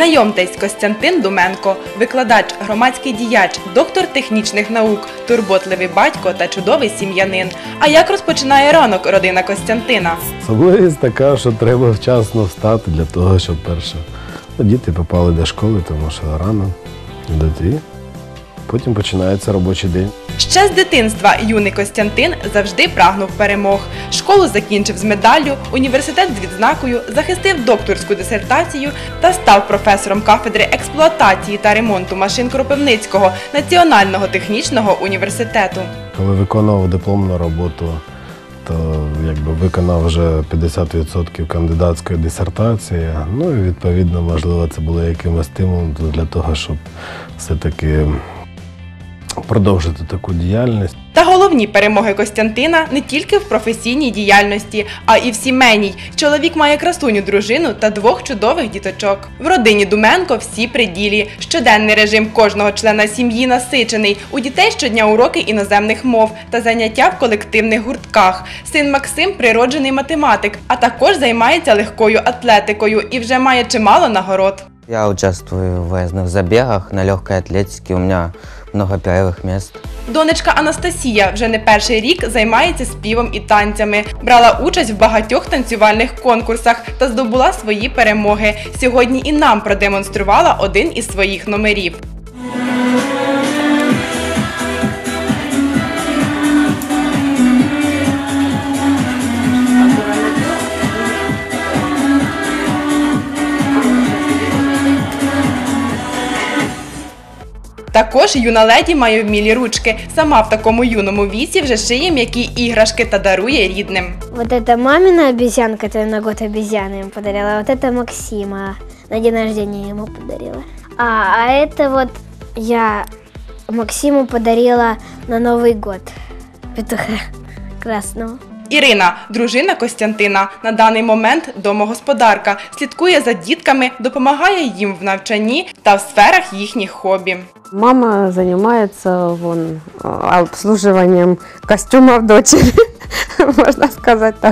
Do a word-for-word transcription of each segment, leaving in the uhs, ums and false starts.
Знайомтесь, Костянтин Думенко – викладач, громадський діяч, доктор технічних наук, турботливий батько та чудовий сім'янин. А як розпочинає ранок родина Костянтина? Особливість така, що треба вчасно встати для того, щоб перше діти попали до школи, тому що рано йдуть і потім починається робочий день. Ще з дитинства юний Костянтин завжди прагнув перемог. Школу закінчив з медаллю, університет з відзнакою, захистив докторську дисертацію та став професором кафедри експлуатації та ремонту машин Кропивницького Національного технічного університету. Коли виконував дипломну роботу, то якби виконав вже п'ятдесят відсотків кандидатської дисертації. Ну і відповідно, можливо, це було якимось стимулом для того, щоб все-таки продовжити таку діяльність. Та головні перемоги Костянтина не тільки в професійній діяльності, а і в сімейній. Чоловік має красуню дружину та двох чудових діточок. В родині Думенко всі при ділі. Щоденний режим кожного члена сім'ї насичений. У дітей щодня уроки іноземних мов та заняття в колективних гуртках. Син Максим – природжений математик, а також займається легкою атлетикою і вже має чимало нагород. Я участвую в выездных забегах, на легкой атлетике, у меня много первых мест. Донечка Анастасія вже не перший рік займається співом і танцями. Брала участь в багатьох танцювальних конкурсах та здобула свої перемоги. Сьогодні і нам продемонструвала один із своїх номерів. Також юна леді має вмілі ручки. Сама в такому юному віці вже шиє м'які іграшки та дарує рідним. Вот это мамина обезьянка, которая на год обезьяны ему подарила, а вот это Максима на день рождения ему подарила. А, а это вот я Максиму подарила на Новый год петуха красного. Ірина, дружина Костянтина, на даний момент домогосподарка, слідкує за дітками, допомагає їм в навчанні та в сферах їхніх хобі. Мама занимается вон, обслуживанием костюмов дочери, можно сказать так.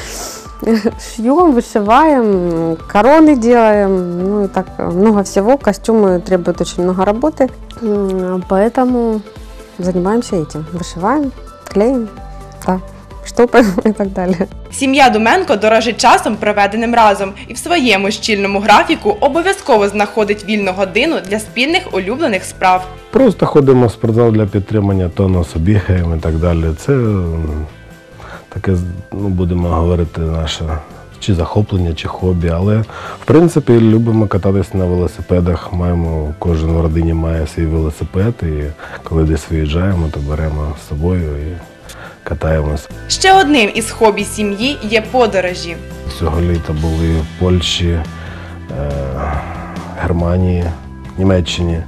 Шьем, вышиваем, короны делаем, ну и так много всего. Костюмы требуют очень много работы, поэтому занимаемся этим. Вышиваем, клеим, да. Штопаємо і так далі. Сім'я Думенко дорожить часом, проведеним разом, і в своєму щільному графіку обов'язково знаходить вільну годину для спільних улюблених справ. Просто ходимо в спортзал для підтримання тонусу, бігаємо і так далі. Це таке, ну, будемо говорити, наше чи захоплення, чи хобі. Але, в принципі, любимо кататися на велосипедах. Маємо, кожен в родині має свій велосипед, і коли десь виїжджаємо, то беремо з собою і катаємось. Ще одним із хобі сім'ї є подорожі. Цього літа були в Польщі, е, Германії, Німеччині, е,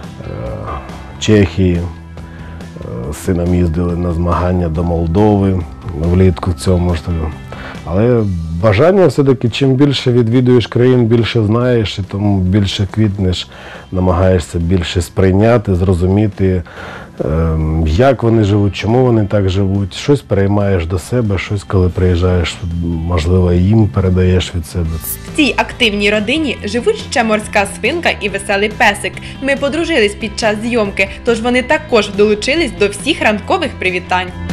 Чехії. Е, з сином їздили на змагання до Молдови влітку в цьому. Але бажання все-таки, чим більше відвідуєш країн, більше знаєш, і тому більше квітнеш, намагаєшся більше сприйняти, зрозуміти, як вони живуть, чому вони так живуть. Щось переймаєш до себе, щось, коли приїжджаєш, можливо, їм передаєш від себе. В цій активній родині живуть ще морська свинка і веселий песик. Ми подружились під час зйомки, тож вони також долучились до всіх ранкових привітань.